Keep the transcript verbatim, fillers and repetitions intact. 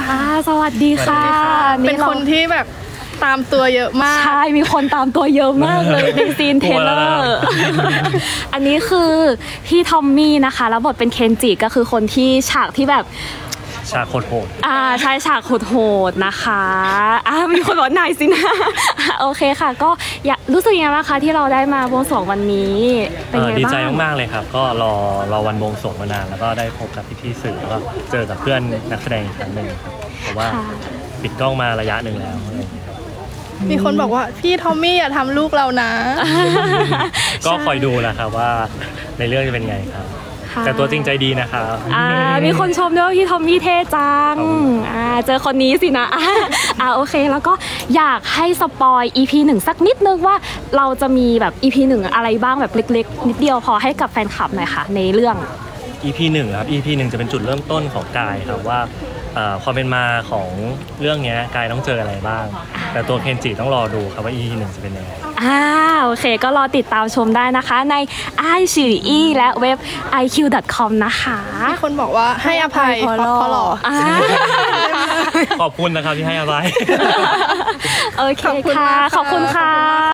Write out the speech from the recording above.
สวัสดีค่ะเป็นคนที่แบบตามตัวเยอะมากใช่มีคนตามตัวเยอะมากเลยในซีนเทเลอร์อันนี้คือพี่ทอมมี่นะคะแล้วบทเป็นเคนจิก็คือคนที่ฉากที่แบบฉากโหดๆอ่าใช่ฉากโหดๆนะคะอ่ามีคนบอกนายสินะโอเคค่ะก็อยากรู้สึกยังไงบ้างคะที่เราได้มาบวงสรวงวันนี้เป็นไงบ้างดีใจมากๆเลยครับก็รอรอวันบวงสรวงมานานแล้วก็ได้พบกับพี่ๆสื่อแล้วก็เจอกับเพื่อนนักแสดงอีกครั้งหนึ่งครับเพราะว่าปิดกล้องมาระยะหนึ่งแล้วมีคนบอกว่าพี่ทอมมี่อย่าทำลูกเรานะก็คอยดูนะครับว่าในเรื่องจะเป็นไงครับแต่ตัวจริงใจดีนะครับมีคนชมด้วยว่าพี่ทอมมี่เท่จังเจอคนนี้สินะอ่าโอเคแล้วก็อยากให้สปอย อี พี หนึ่งสักนิดนึงว่าเราจะมีแบบ อี พี หนึ่งอะไรบ้างแบบเล็กๆนิดเดียวพอให้กับแฟนคลับหน่อยค่ะในเรื่องอี พี หนึ่งครับ อี พี หนึ่งจะเป็นจุดเริ่มต้นของกายครับว่าความเป็นมาของเรื่องนี้กายต้องเจออะไรบ้างแต่ตัวเคนจิต้องรอดูครับว่า อี พี หนึ่งจะเป็นยังไงอ่าโอเคก็รอติดตามชมได้นะคะใน ไอ ซี อี และเว็บ ไอ คิว ดอท คอม นะคะมีคนบอกว่าให้อภัยเพราะหล่อขอบคุณนะครับที่ให้อภัยโอเคค่ะขอบคุณค่ะ